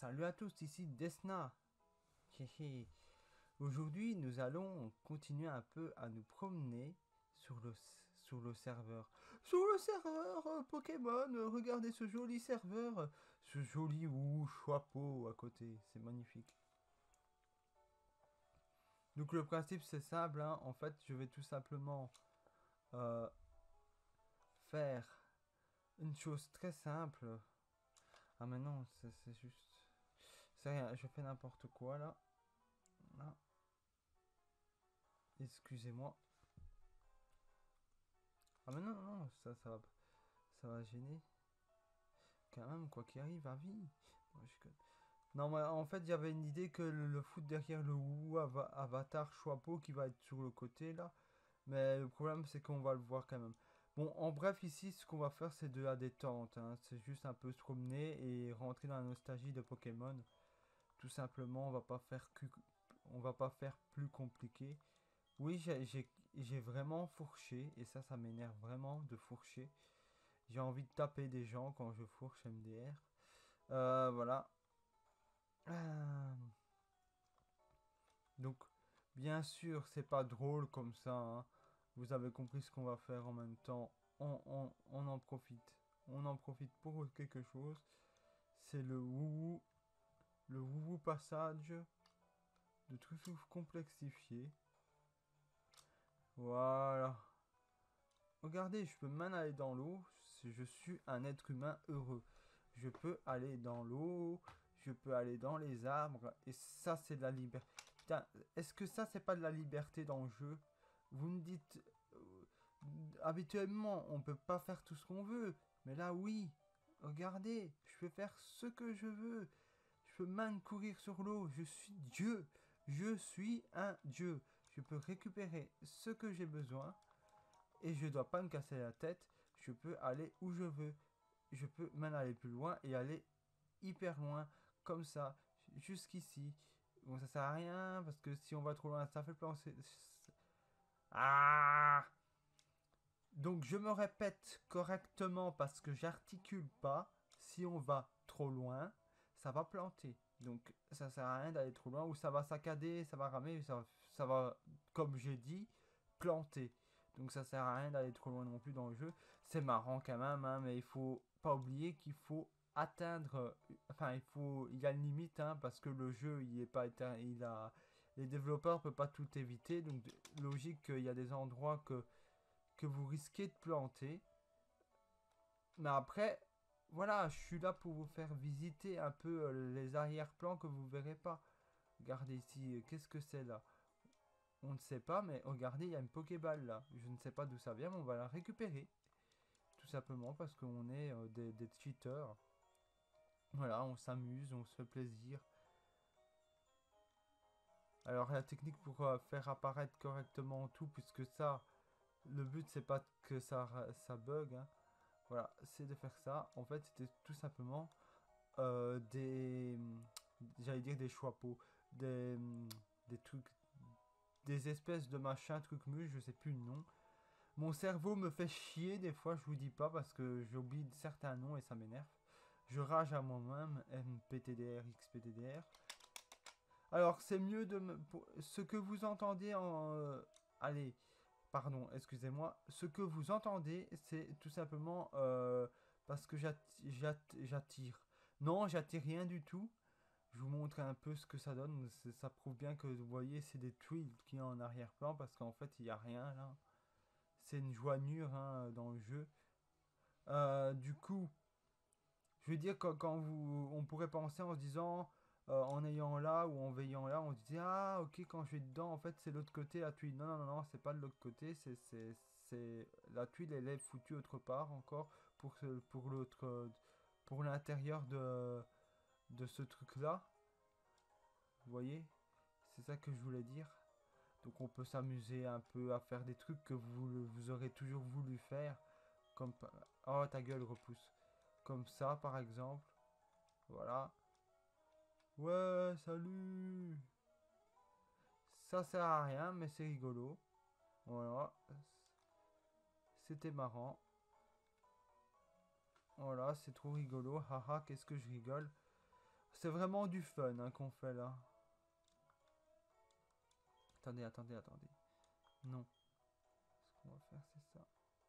Salut à tous, ici Desna. Aujourd'hui, nous allons continuer un peu à nous promener sur le serveur. Sur le serveur Pokémon, regardez ce joli serveur, ce joli chapeau à côté, c'est magnifique. Donc le principe c'est simple, hein. En fait je vais tout simplement euh, faire une chose très simple. Ah mais non, c'est juste... C'est rien, je fais n'importe quoi là. Là. Excusez-moi. Ah mais non, non, ça va gêner. Quand même, quoi qu'il arrive, à vie. Non, mais en fait, j'avais une idée que le foot derrière le Avatar Choixpeau qui va être sur le côté là. Mais le problème, c'est qu'on va le voir quand même. Bon, en bref, ici, ce qu'on va faire, c'est de la détente, hein. C'est juste un peu se promener et rentrer dans la nostalgie de Pokémon. Tout simplement, on va pas faire plus compliqué. Oui, j'ai vraiment fourché, et ça m'énerve vraiment de fourcher. J'ai envie de taper des gens quand je fourche MDR. Voilà. Euh, Donc, bien sûr, c'est pas drôle comme ça, hein. Vous avez compris ce qu'on va faire en même temps. On en profite. On en profite pour quelque chose. C'est le wouhou passage de tout complexifié. Voilà. Regardez, je peux même aller dans l'eau. Je suis un être humain heureux. Je peux aller dans l'eau, je peux aller dans les arbres. Et ça, c'est de la liberté. Putain, est-ce que ça, c'est pas de la liberté dans le jeu? Vous me dites... habituellement, on peut pas faire tout ce qu'on veut. Mais là, oui. Regardez, je peux faire ce que je veux. Je peux même courir sur l'eau. Je suis Dieu. Je suis un Dieu. Je peux récupérer ce que j'ai besoin et je dois pas me casser la tête. Je peux aller où je veux. Je peux même aller plus loin et aller hyper loin, comme ça, jusqu'ici. Bon, ça sert à rien parce que si on va trop loin, ça fait penser. Ah! Donc je me répète correctement parce que j'articule pas. Si on va trop loin, ça va planter. Donc ça sert à rien d'aller trop loin ou ça va saccader, ça va ramer, ça va, comme j'ai dit, planter. Donc ça sert à rien d'aller trop loin non plus dans le jeu. C'est marrant quand même, hein, mais il faut pas oublier qu'il faut atteindre, enfin il y a une limite, hein, parce que le jeu il est pas les développeurs peuvent pas tout éviter, donc logique qu'il y a des endroits que vous risquez de planter. Mais après, voilà, je suis là pour vous faire visiter un peu les arrière-plans que vous verrez pas. Regardez ici, qu'est-ce que c'est là? On ne sait pas, mais regardez, il y a une Pokéball là. Je ne sais pas d'où ça vient, mais on va la récupérer. Tout simplement parce qu'on est des cheaters. Voilà, on s'amuse, on se fait plaisir. Alors la technique pour faire apparaître correctement tout, puisque ça, le but c'est pas que ça bug, hein. Voilà, c'est de faire ça. En fait, c'était tout simplement des... J'allais dire des choix-peaux. Des trucs... Des espèces de machins, trucs mus, je sais plus le nom. Mon cerveau me fait chier des fois, je vous dis pas, parce que j'oublie certains noms et ça m'énerve. Je rage à moi-même, MPTDR, XPTDR. Alors, c'est mieux de me... Ce que vous entendez en... allez, pardon, excusez-moi. Ce que vous entendez, c'est tout simplement parce que j'attire. Non, j'attire rien du tout. Je vous montre un peu ce que ça donne. Ça prouve bien que vous voyez, c'est des tuiles qui sont en arrière-plan parce qu'en fait, il n'y a rien là. C'est une joignure, hein, dans le jeu. Du coup, je veux dire, quand on pourrait penser en se disant, en ayant là ou en veillant là, on se dit, ah, ok, quand je vais dedans, en fait, c'est l'autre côté, la tuile. Non, non, non, non, c'est pas de l'autre côté, la tuile, elle est foutue autre part encore pour l'autre, pour l'intérieur de ce truc-là. Vous voyez? C'est ça que je voulais dire. Donc, on peut s'amuser un peu à faire des trucs que vous aurez toujours voulu faire. Comme, oh, ta gueule, repousse. Comme ça, par exemple. Voilà. Ouais, salut. Ça sert à rien, mais c'est rigolo. Voilà. C'était marrant. Voilà, c'est trop rigolo. Haha, qu'est-ce que je rigole. C'est vraiment du fun hein, qu'on fait là. Attendez, attendez, attendez. Non. Ce qu'on va faire, c'est ça.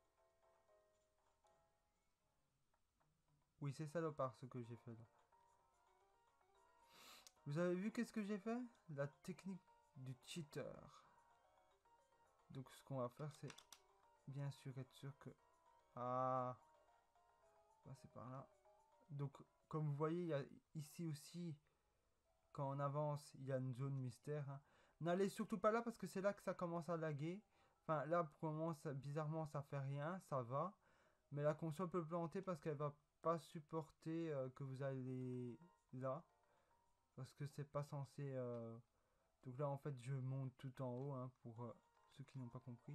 Oui, c'est salopard ce que j'ai fait là. Vous avez vu qu'est-ce que j'ai fait? La technique du cheater. Donc ce qu'on va faire, c'est bien sûr être sûr que... Ah, passer par là. Donc comme vous voyez, il y a ici aussi, quand on avance, il y a une zone mystère. Hein. N'allez surtout pas là parce que c'est là que ça commence à laguer. Enfin là pour le moment, bizarrement ça fait rien, ça va. Mais la console peut planter parce qu'elle va pas supporter que vous allez là. Parce que c'est pas censé... Donc là en fait je monte tout en haut hein, pour ceux qui n'ont pas compris.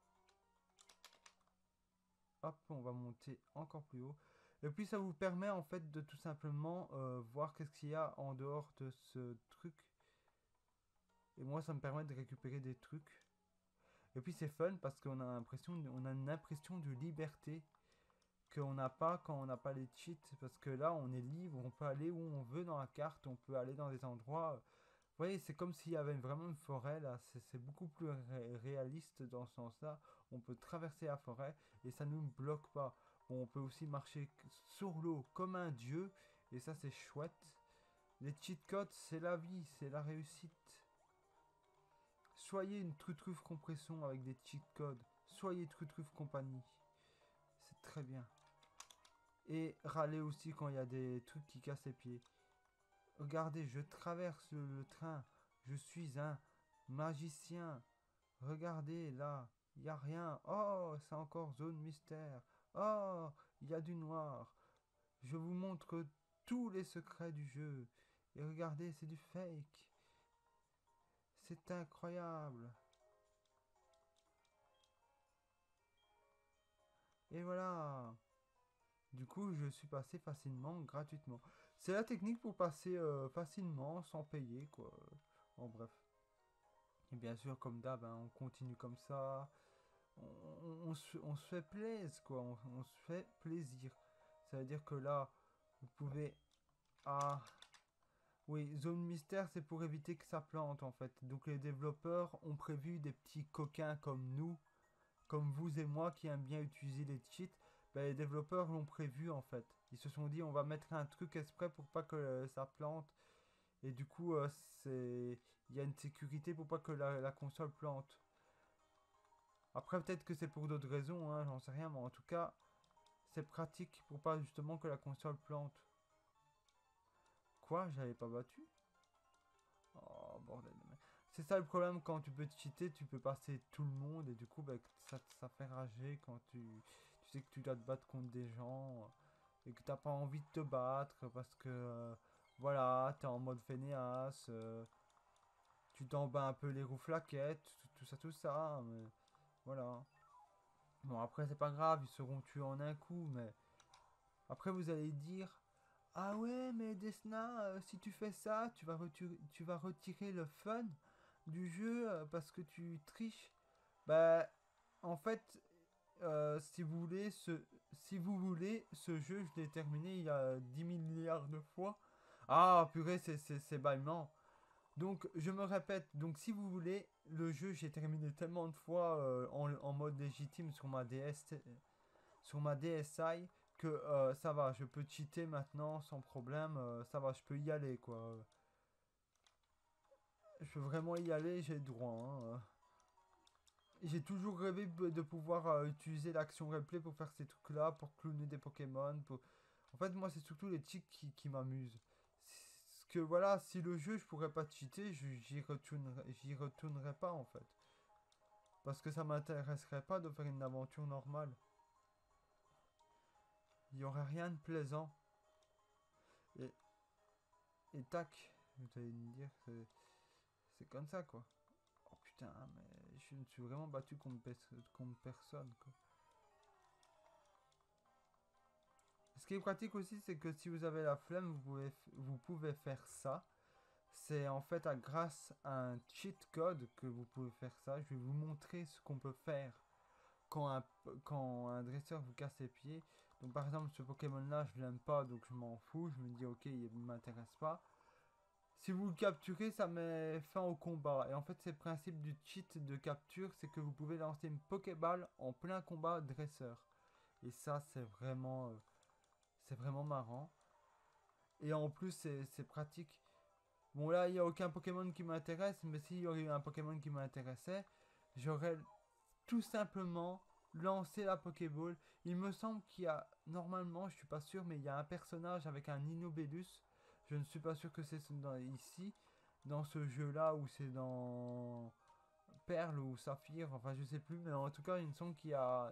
Hop, on va monter encore plus haut. Et puis ça vous permet en fait de tout simplement voir qu'est-ce qu'il y a en dehors de ce truc. Et moi ça me permet de récupérer des trucs. Et puis c'est fun parce qu'on a une impression de liberté qu'on n'a pas quand on n'a pas les cheats. Parce que là on est libre, on peut aller où on veut dans la carte, on peut aller dans des endroits. Vous voyez, c'est comme s'il y avait vraiment une forêt là. C'est beaucoup plus réaliste dans ce sens-là. On peut traverser la forêt et ça ne nous bloque pas. Bon, on peut aussi marcher sur l'eau comme un dieu et ça c'est chouette. Les cheat codes, c'est la vie, c'est la réussite. Soyez une truffe compression avec des cheat codes. Soyez truffe compagnie. C'est très bien. Et râlez aussi quand il y a des trucs qui cassent les pieds. Regardez, je traverse le train. Je suis un magicien. Regardez là, il n'y a rien. Oh, c'est encore zone mystère. Oh, il y a du noir. Je vous montre tous les secrets du jeu. Et regardez, c'est du fake. C'est incroyable. Et voilà. Du coup, je suis passé facilement, gratuitement. C'est la technique pour passer facilement, sans payer, quoi. En bref. Et bien sûr, comme d'hab, hein, on continue comme ça. On se fait plaisir, quoi. On se fait plaisir. Ça veut dire que là, vous pouvez... Ah... Oui, zone mystère, c'est pour éviter que ça plante, en fait. Donc les développeurs ont prévu des petits coquins comme nous, comme vous et moi, qui aiment bien utiliser les cheats. Ben, les développeurs l'ont prévu, en fait. Ils se sont dit, on va mettre un truc exprès pour pas que ça plante. Et du coup, c'est... Il y a une sécurité pour pas que la console plante. Après, peut-être que c'est pour d'autres raisons, hein, j'en sais rien, mais en tout cas, c'est pratique pour pas justement que la console plante. Quoi? J'avais pas battu? Oh, bordel de merde. C'est ça le problème quand tu peux cheater, tu peux passer tout le monde et du coup, bah, ça fait rager quand tu sais que tu dois te battre contre des gens et que t'as pas envie de te battre parce que, voilà, t'es en mode fainéas, tu t'en bats un peu les roues flaquettes, tout ça, mais voilà. Bon, après, c'est pas grave, ils seront tués en un coup, mais après, vous allez dire, ah ouais, mais Desna, si tu fais ça, tu vas retirer le fun du jeu parce que tu triches. Bah, en fait, si vous voulez, ce jeu, je l'ai terminé il y a 10 000 milliards de fois. Ah, purée, c'est bâillement. Donc, je me répète, donc si vous voulez, le jeu, j'ai terminé tellement de fois en mode légitime sur ma DSi que ça va, je peux cheater maintenant sans problème, ça va, je peux y aller quoi. Je peux vraiment y aller, j'ai le droit. Hein. J'ai toujours rêvé de pouvoir utiliser l'action replay pour faire ces trucs-là, pour cloner des Pokémon. En fait, moi, c'est surtout les cheats qui m'amusent. Parce que voilà, si le jeu, je pourrais pas cheater, j'y retournerais pas en fait. Parce que ça m'intéresserait pas de faire une aventure normale. Il y aurait rien de plaisant. Et, et tac, vous allez me dire, c'est comme ça quoi. Oh putain, mais je me suis vraiment battu contre personne quoi. Ce qui est pratique aussi, c'est que si vous avez la flemme, vous pouvez faire ça. C'est en fait grâce à un cheat code que vous pouvez faire ça. Je vais vous montrer ce qu'on peut faire quand quand un dresseur vous casse les pieds. Donc par exemple ce Pokémon là je l'aime pas donc je m'en fous, je me dis ok il m'intéresse pas. Si vous le capturez ça met fin au combat et en fait c'est le principe du cheat de capture, c'est que vous pouvez lancer une Pokéball en plein combat dresseur. Et ça c'est vraiment marrant. Et en plus c'est pratique. Bon là il n'y a aucun Pokémon qui m'intéresse, mais s'il y aurait eu un Pokémon qui m'intéressait, j'aurais tout simplement lancer la Pokéball. Il me semble qu'il y a, normalement, je suis pas sûr, mais il y a un personnage avec un Inobellus. Je ne suis pas sûr que c'est ici, dans ce jeu-là, ou c'est dans Perle ou Saphir, enfin je sais plus, mais en tout cas, il me semble qu'il y a...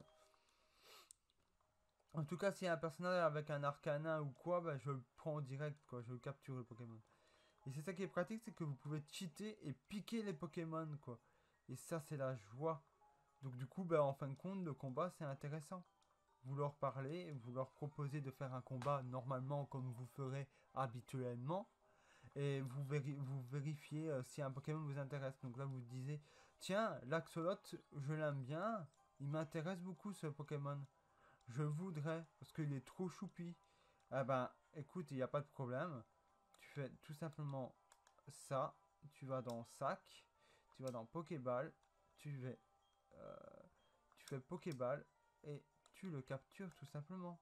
En tout cas, s'il y a un personnage avec un Arcana ou quoi, bah, je le prends en direct, quoi, je capture le Pokémon. Et c'est ça qui est pratique, c'est que vous pouvez cheater et piquer les Pokémon, quoi. Et ça, c'est la joie. Donc du coup, bah, en fin de compte, le combat, c'est intéressant. Vous leur parlez, vous leur proposez de faire un combat normalement comme vous ferez habituellement. Et vous vérifiez si un Pokémon vous intéresse. Donc là, vous disiez, tiens, l'Axolot, je l'aime bien. Il m'intéresse beaucoup ce Pokémon. Je voudrais, parce qu'il est trop choupi. Ah ben, écoute, il n'y a pas de problème. Tu fais tout simplement ça. Tu vas dans sac. Tu vas dans Pokéball. Tu fais euh, tu fais Pokéball et tu le captures tout simplement.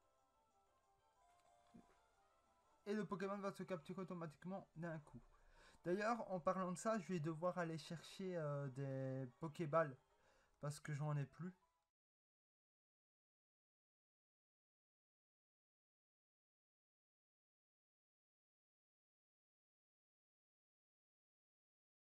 Et le Pokémon va se capturer automatiquement d'un coup. D'ailleurs, en parlant de ça, je vais devoir aller chercher des Pokéballs parce que j'en ai plus.